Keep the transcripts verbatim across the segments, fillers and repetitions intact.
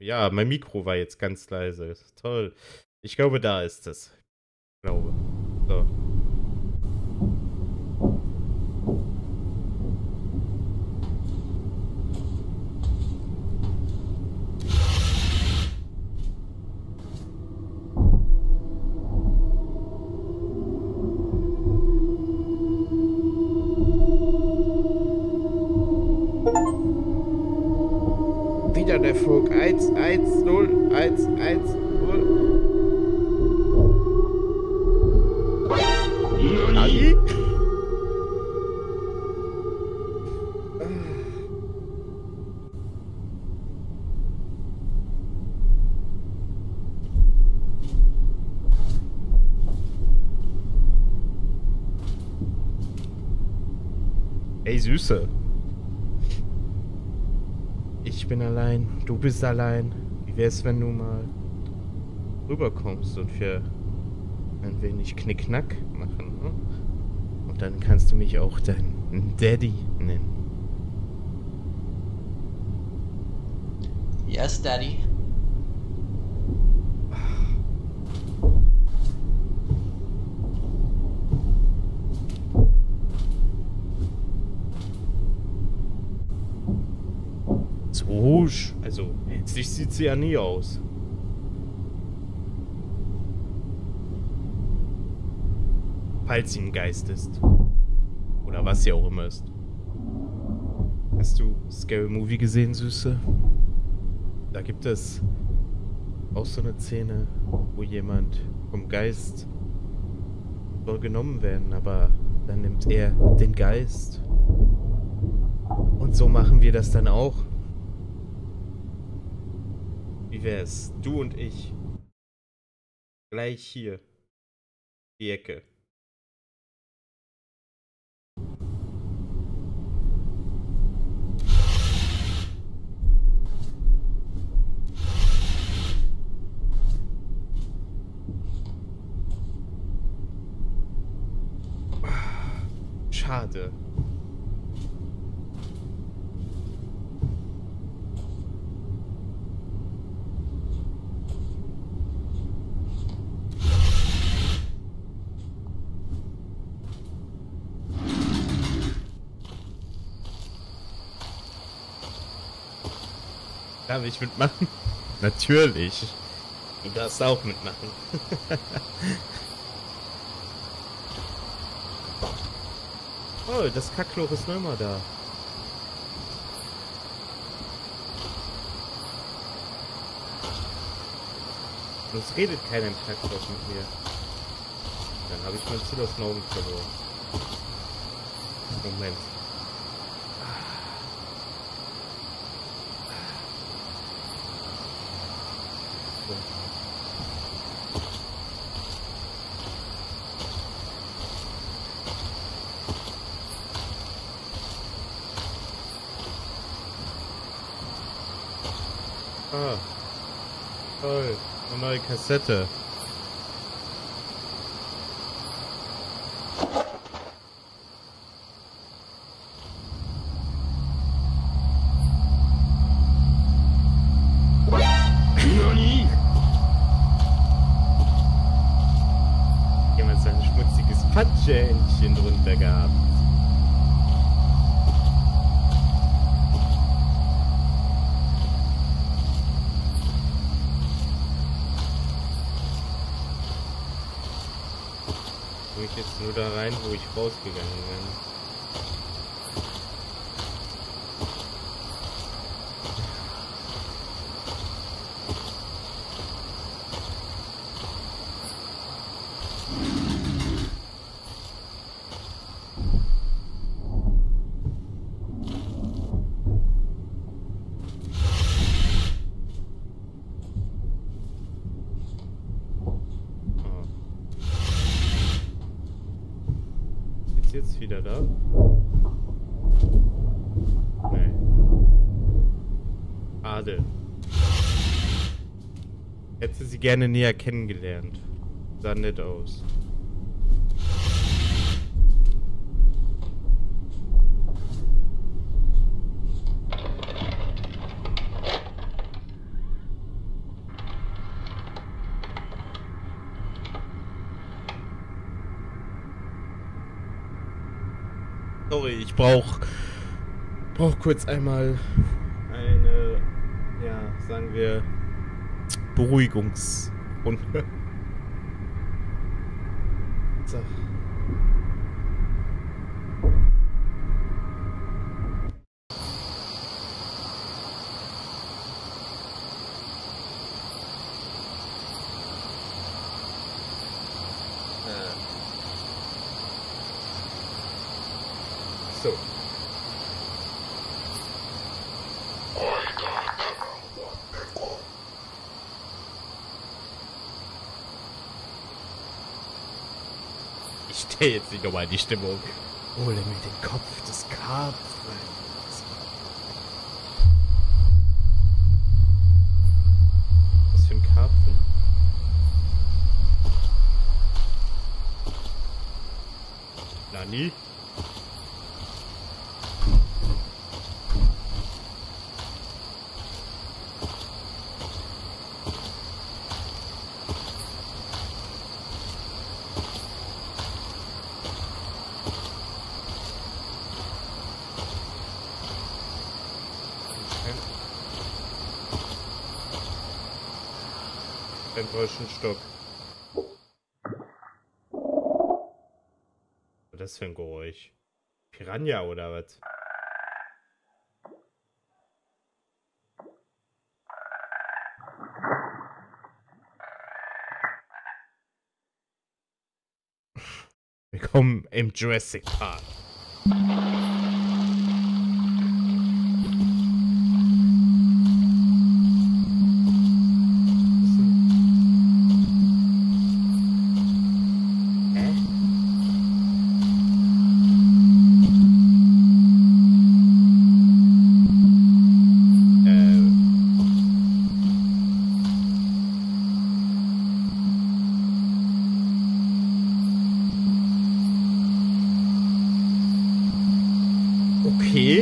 Ja, mein Mikro war jetzt ganz leise. Toll. Ich glaube, da ist es. Ich glaube. So. Wieder der Flug. eins, eins, null, eins, eins, null. Nani? Ey, Süße. Ich bin allein, du bist allein. Wie wär's, wenn du mal rüberkommst und wir ein wenig Knickknack machen, ne? Und dann kannst du mich auch dein Daddy nennen. Yes, Daddy. So, also, hässlich sieht sie ja nie aus. Falls sie ein Geist ist. Oder was sie auch immer ist. Hast du Scary Movie gesehen, Süße? Da gibt es auch so eine Szene, wo jemand vom Geist soll genommen werden, aber dann nimmt er den Geist. Und so machen wir das dann auch. Wie wär's? Du und ich. Gleich hier. Die Ecke. Schade. Darf ich mitmachen? Natürlich. Du darfst auch mitmachen. Oh, das Kackloch ist noch immer da. Sonst redet keiner im Kackloch mit mir. Dann habe ich mein Ziel aus den Augen verloren. Moment. So. Ah. Toll. Eine neue Kassette. Jemand sein schmutziges Patschehändchen drunter gehabt. Wo ich jetzt nur da rein, wo ich rausgegangen bin. Jetzt wieder da? Nee. Schade. Hätte sie gerne näher kennengelernt. Sah nett aus. Sorry, ich brauch, brauch kurz einmal eine, ja, sagen wir, Beruhigungsrunde. So. So. Ich stehe jetzt nicht nochmal in die Stimmung. Hole mir den Kopf des Karpfen. Was für ein Karpfen? Nani? Ein deutschen Stock. Was ist das für ein Geräusch? Piranha oder was? Willkommen im Jurassic Park. Okay.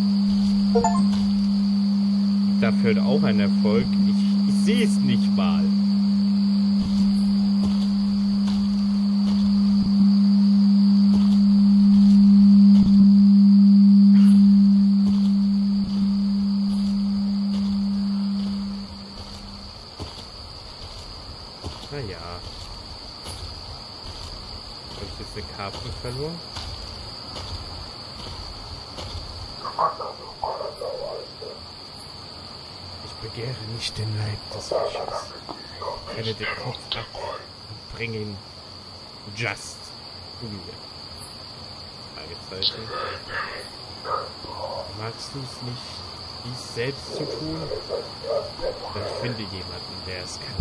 Dafür auch ein Erfolg. Ich, ich sehe es nicht mal. Naja. Habe ich jetzt eine Karpfen verloren? Ich begehre nicht den Leib des Fischers. Trenne den Kopf ab und bring ihn just zu mir. Fragezeichen. Magst du es nicht, dies selbst zu tun? Dann finde jemanden, der es kann.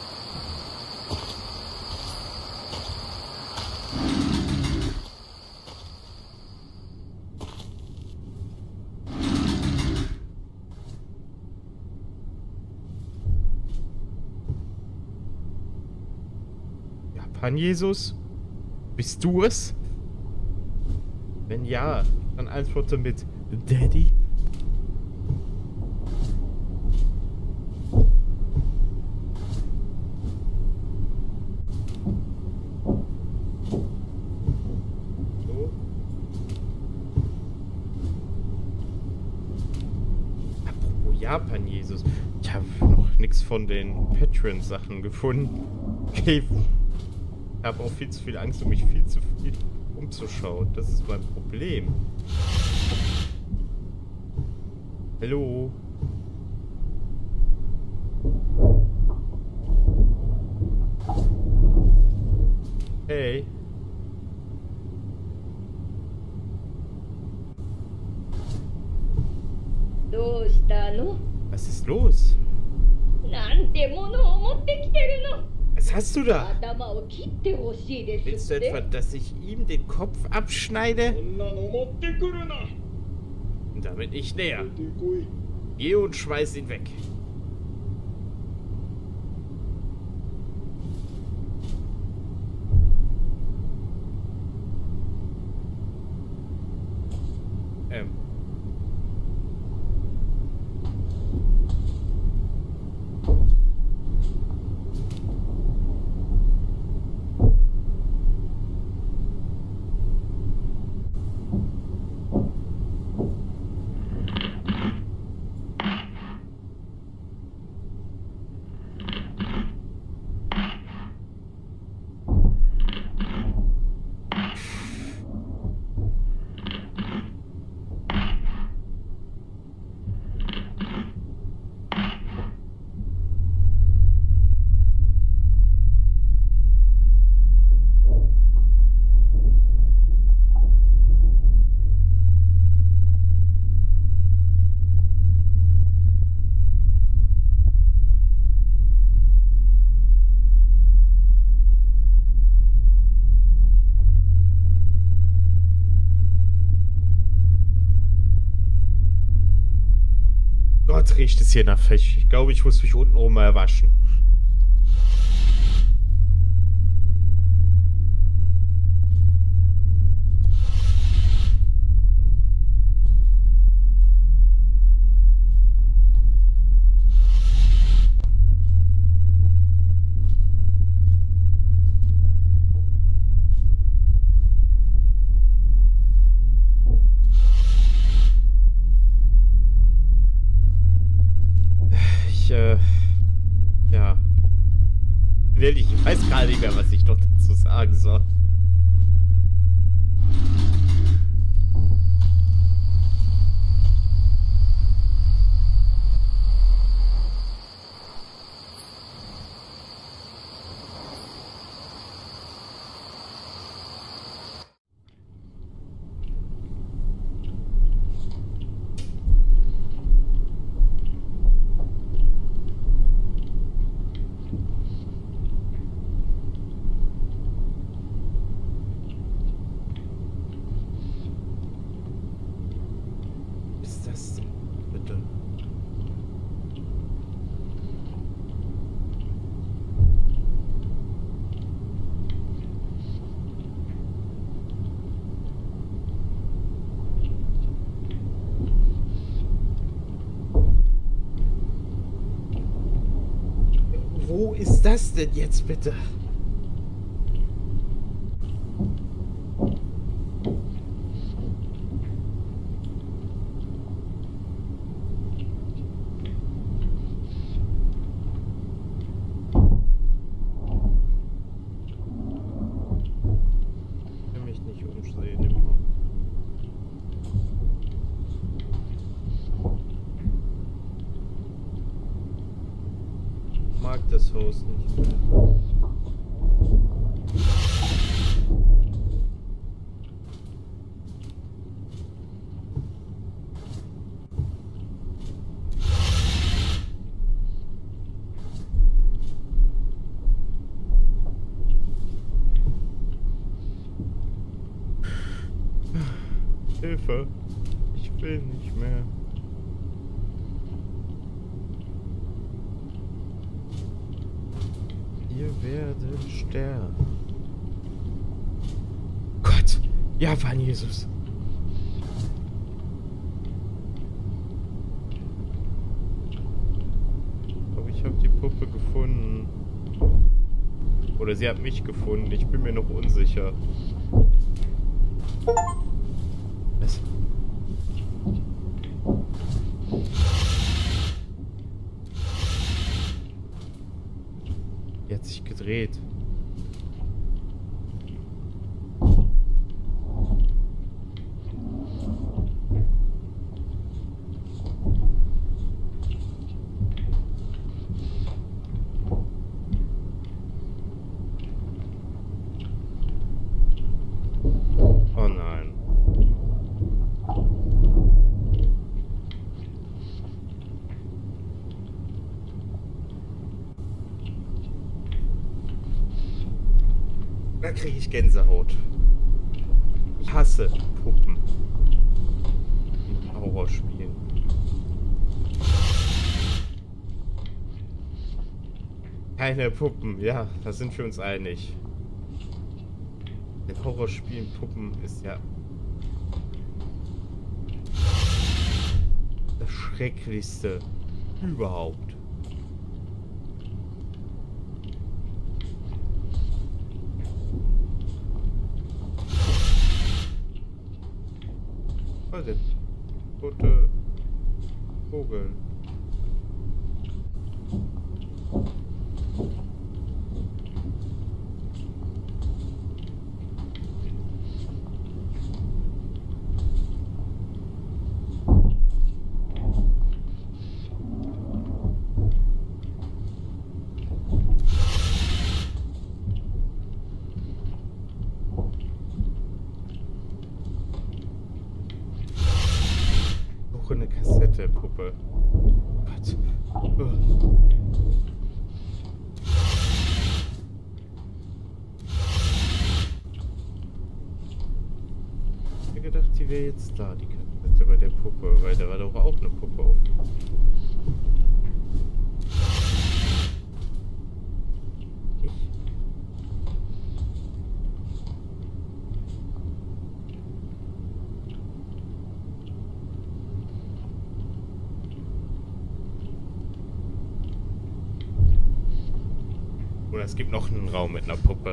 Jesus? Bist du es? Wenn ja, dann antworte mit Daddy. So. Apropos Japan, Jesus. Ich habe noch nichts von den Patreon-Sachen gefunden. Okay. Ich habe auch viel zu viel Angst, um mich viel zu viel umzuschauen. Das ist mein Problem. Hallo? Hey? Was ist los? Was hast du da? Willst du etwa, dass ich ihm den Kopf abschneide? Und damit nicht näher. Geh und schmeiß ihn weg. Ähm. Gott, riecht es hier nach Fisch. Ich glaube, ich muss mich unten rum mal waschen. Ich, äh, ja. Ich weiß gar nicht mehr, was ich noch dazu sagen soll. Wo ist das denn jetzt bitte? Ich kann mich nicht umdrehen im Raum. Mag das Haus nicht mehr. Hilfe! Ich will nicht mehr. Wir werden sterben. Gott! Japan, Jesus! Aber ich habe die Puppe gefunden. Oder sie hat mich gefunden. Ich bin mir noch unsicher. Was? Die hat sich gedreht. Oh nein. Da kriege ich Gänsehaut. Ich hasse Puppen in Horrorspielen. Keine Puppen, ja, da sind wir uns einig. In Horrorspielen Puppen ist ja das Schrecklichste überhaupt. Was denn? Tote Vogel. Eine Kassette, Puppe. Gott. Oh. Ich hätte gedacht, die wäre jetzt da, die Kassette bei der Puppe, weil da war doch auch eine Puppe auf. Oder es gibt noch einen Raum mit einer Puppe.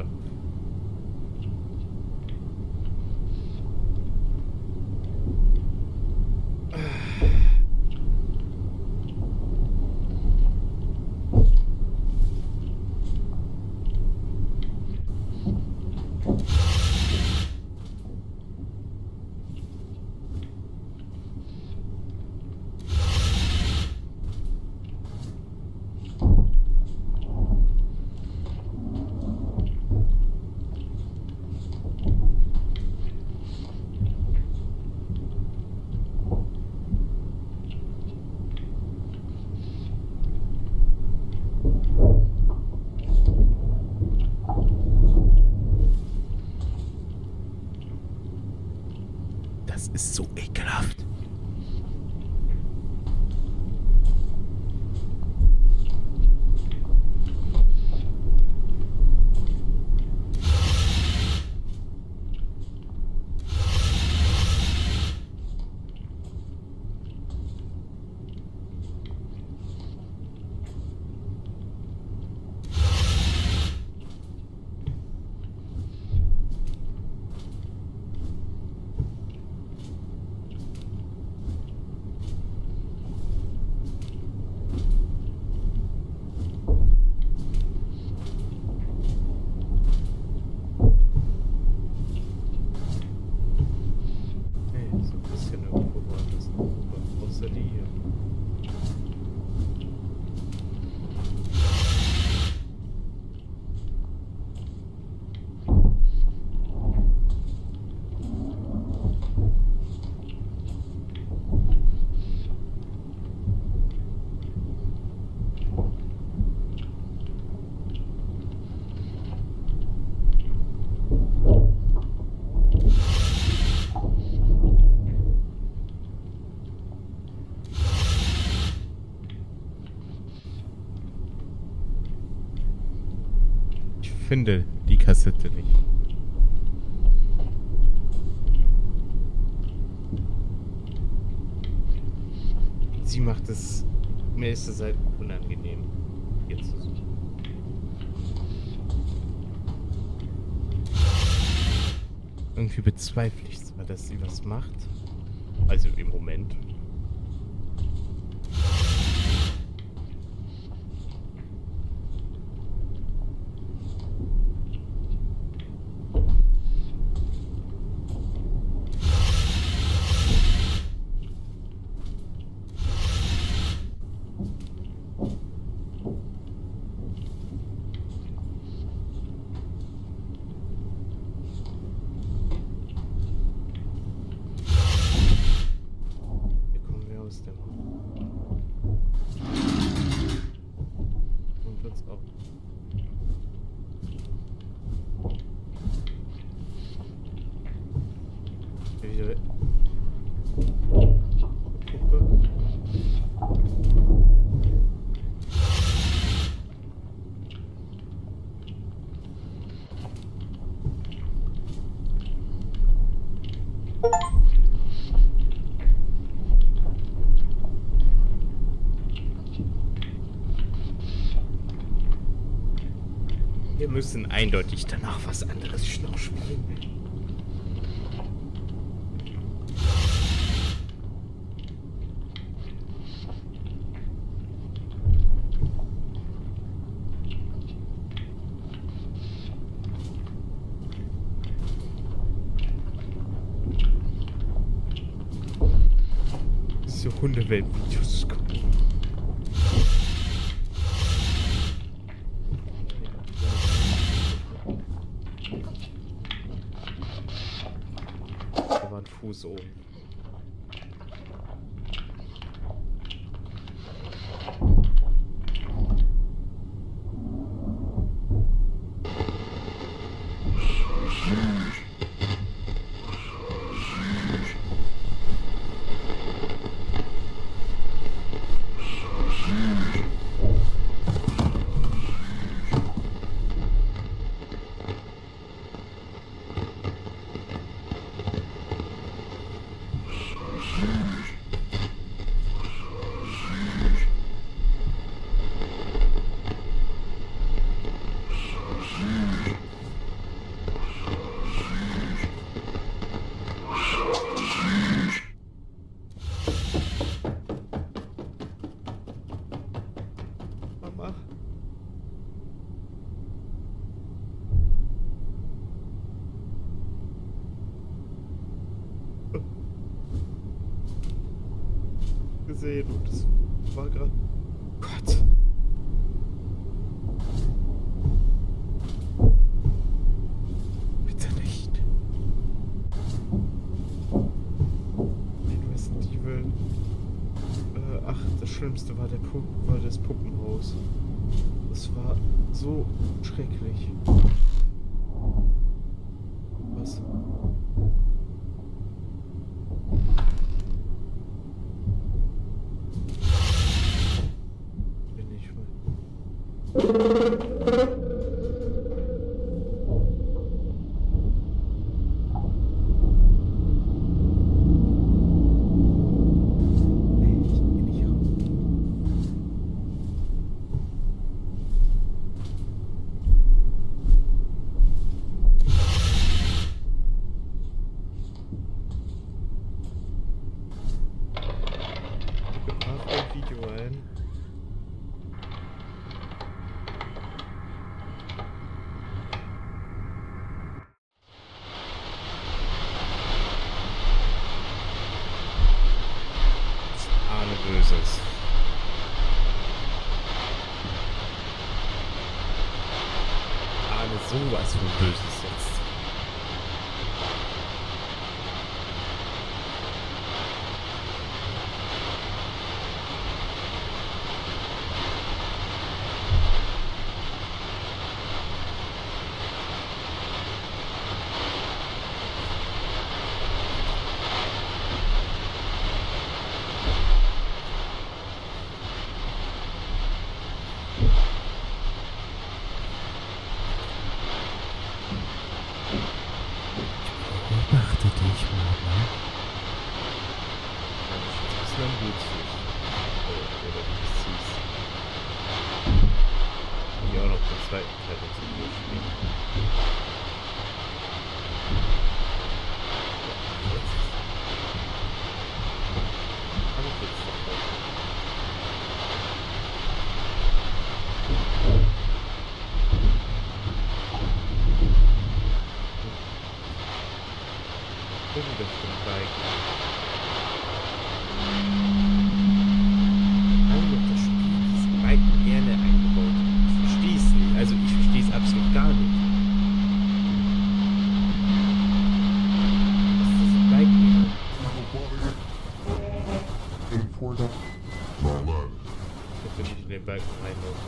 Das ist so ekelhaft. Ich finde die Kassette nicht. Sie macht es, mir ist es halt unangenehm, hier zu suchen. Irgendwie bezweifle ich zwar, dass sie was macht. Also im Moment. Wir müssen eindeutig danach was anderes noch spielen. So Hundewelpen-Videos gucken. Da war ein Fuß oben. gesehen und das war gerade... Gott. Bitte nicht. Den Resident Evil... Äh, ach, das Schlimmste war, der Pu war das Puppenhaus. Das war so schrecklich. Was? Bin ich voll. Nee, ich geh nicht raus. Video ein. Ahne Böses. Ahne sowas von Böses jetzt. Beobachte dich, Mama. Das ist ein gut süß. Oder wie es hieß. Die auch noch den zweiten Teil dazu durchspielen. Aber jetzt doch mal. Wieder für den Bike. Warum wird das Spiel diese Bike gerne eingebaut? Ich verstehe es nicht. Also ich verstehe es absolut gar nicht. Was ist diese Bike hier? Ich will nicht in den Balken reinlaufen.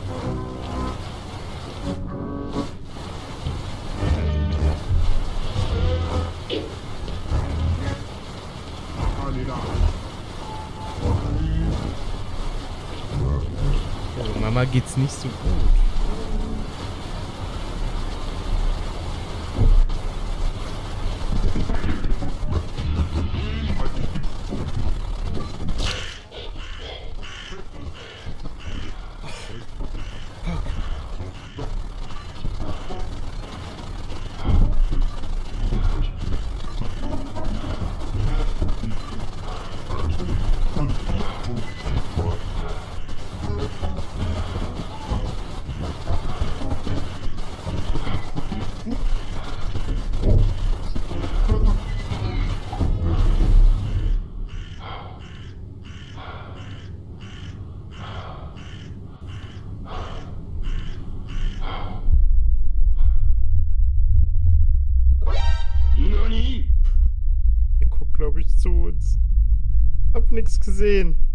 Also Mama geht's nicht so gut. Er guckt, glaube ich, zu uns. Hab nichts gesehen.